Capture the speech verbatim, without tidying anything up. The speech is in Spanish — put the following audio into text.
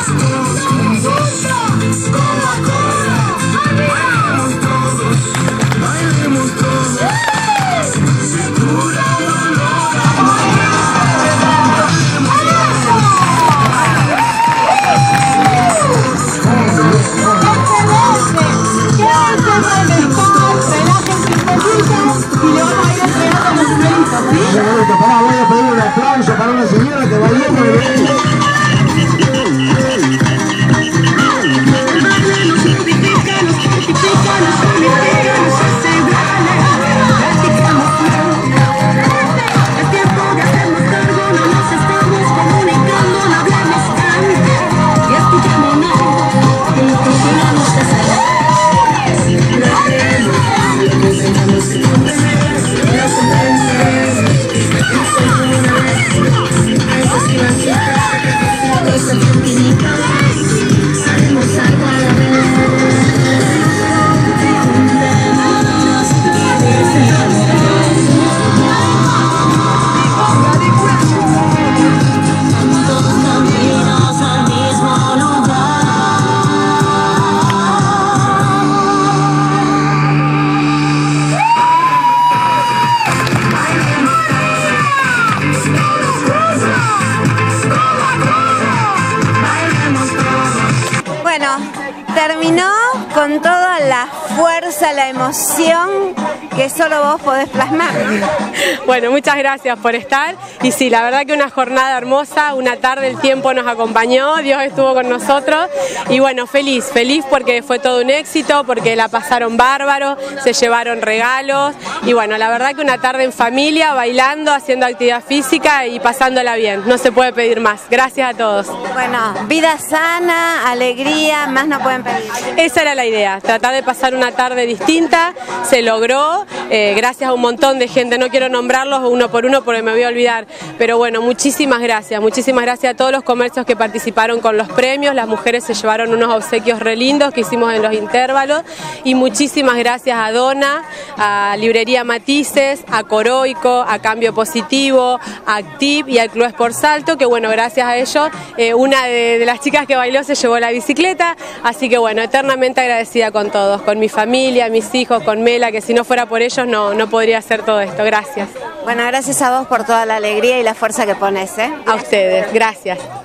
Pará, voy a pedir un aplauso para una señora que bailó con el... Terminó con toda la fuerza, la emoción que solo vos podés plasmar. Bueno, muchas gracias por estar. Y sí, la verdad que una jornada hermosa, una tarde el tiempo nos acompañó, Dios estuvo con nosotros. Y bueno, feliz, feliz porque fue todo un éxito, porque la pasaron bárbaro, se llevaron regalos. Y bueno, la verdad que una tarde en familia, bailando, haciendo actividad física y pasándola bien. No se puede pedir más. Gracias a todos. Bueno, vida sana, alegría, más no pueden pedir. Esa era la idea, tratar de pasar una tarde distinta, se logró, eh, gracias a un montón de gente, no quiero nombrarlos uno por uno porque me voy a olvidar, pero bueno, muchísimas gracias, muchísimas gracias a todos los comercios que participaron con los premios, las mujeres se llevaron unos obsequios re lindos que hicimos en los intervalos y muchísimas gracias a Dona, a Librería Matices, a Coroico, a Cambio Positivo, a Activ y al Club Sport Salto, que bueno, gracias a ellos, eh, una de, de las chicas que bailó se llevó la bicicleta, así que bueno, eternamente agradecida con todos, con mi familia, mis hijos, con Mela, que si no fuera por ellos no, no podría hacer todo esto. Gracias. Bueno, gracias a vos por toda la alegría y la fuerza que pones, ¿eh? A ustedes, gracias.